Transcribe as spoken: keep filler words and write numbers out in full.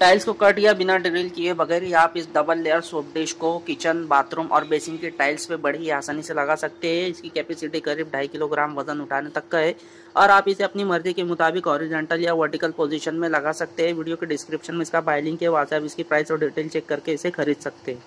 Tiles को cut या बिना ड्रिल किए बगैर ही आप इस डबल लेयर सोप डिश को किचन, बाथरूम और बेसिन की टाइल्स पे बड़ी ही आसानी से लगा सकते हैं। इसकी कैपेसिटी करीब ढाई किलोग्राम वजन उठाने तक का है और आप इसे अपनी मर्जी के मुताबिक हॉरिजॉन्टल या वर्टिकल पोजीशन में लगा सकते हैं। वीडियो के डिस्क्रिप्शन में इसका बाय लिंक है, वहां से आप इसकी प्राइस और डिटेल चेक करके इसे खरीद सकते हैं।